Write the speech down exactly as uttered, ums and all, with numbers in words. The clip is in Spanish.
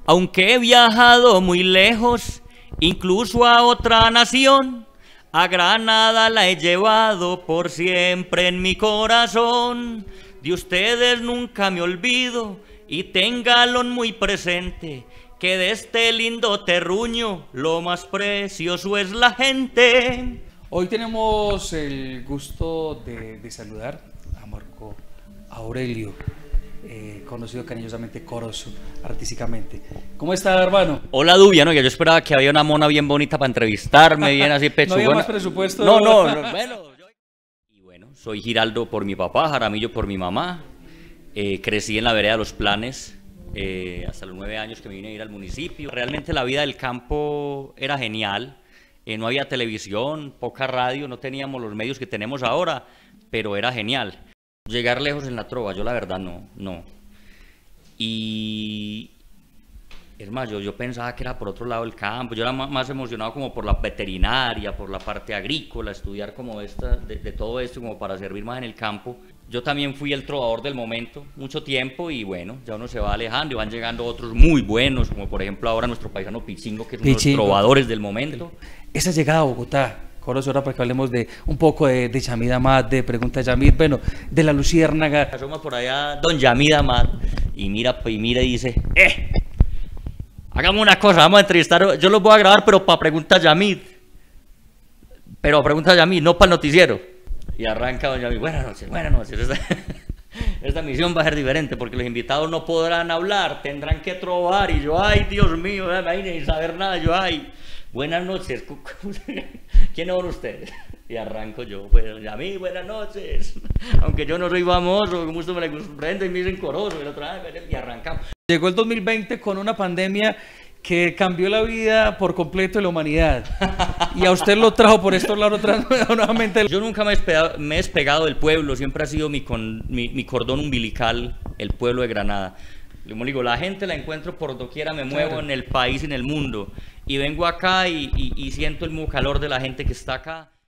Aunque he viajado muy lejos, incluso a otra nación, a Granada la he llevado por siempre en mi corazón. De ustedes nunca me olvido y ténganlo muy presente, que de este lindo terruño lo más precioso es la gente. Hoy tenemos el gusto de, de saludar a Marco Aurelio, eh, conocido cariñosamente Corozo, artísticamente. ¿Cómo está, hermano? Hola, Dubia, no, yo esperaba que había una mona bien bonita para entrevistarme, bien así pechugona. ¿No había más presupuesto? No, no, no, bueno. Yo... Y bueno, soy Giraldo por mi papá, Jaramillo por mi mamá. Eh, crecí en la vereda de Los Planes, eh, hasta los nueve años que me vine a ir al municipio. Realmente la vida del campo era genial. Eh, no había televisión, poca radio, no teníamos los medios que tenemos ahora, pero era genial. Llegar lejos en la trova, yo la verdad no, no. Y es más, yo, yo pensaba que era por otro lado del campo, yo era más, más emocionado como por la veterinaria, por la parte agrícola, estudiar como esta, de, de todo esto como para servir más en el campo. Yo también fui el trovador del momento, mucho tiempo, y bueno, ya uno se va alejando y van llegando otros muy buenos, como por ejemplo ahora nuestro paisano Pichingo, que es uno de los trovadores del momento. Esa llegada a Bogotá, Corozo, ahora para que hablemos de un poco de, de Yamid Amad, de Pregunta Yamid, bueno, de la Luciérnaga. Asoma por allá don Yamid Amad y mira, y mira y dice, ¡eh! Hagamos una cosa, vamos a entrevistar, yo los voy a grabar, pero para Pregunta Yamid. Pero Pregunta Yamid, no para el noticiero. Y arranca don Yamid, buenas noches, buenas noches. Esta, esta misión va a ser diferente porque los invitados no podrán hablar, tendrán que trovar. Y yo, ay, Dios mío, ni saber nada. Yo, ay, buenas noches. ¿Quiénes son ustedes? Y arranco yo, bueno, Yamid, buenas noches. Aunque yo no soy famoso, como usted me le sorprende y me dicen Corozo. Y, otra vez, y arrancamos. Llegó el dos mil veinte con una pandemia que cambió la vida por completo de la humanidad. Y a usted lo trajo por estos lados nuevamente. Yo nunca me he, despegado, me he despegado del pueblo, siempre ha sido mi, con, mi, mi cordón umbilical, el pueblo de Granada. Como digo, la gente la encuentro por doquiera, me muevo claro. En el país, en el mundo. Y vengo acá y, y, y siento el calor de la gente que está acá.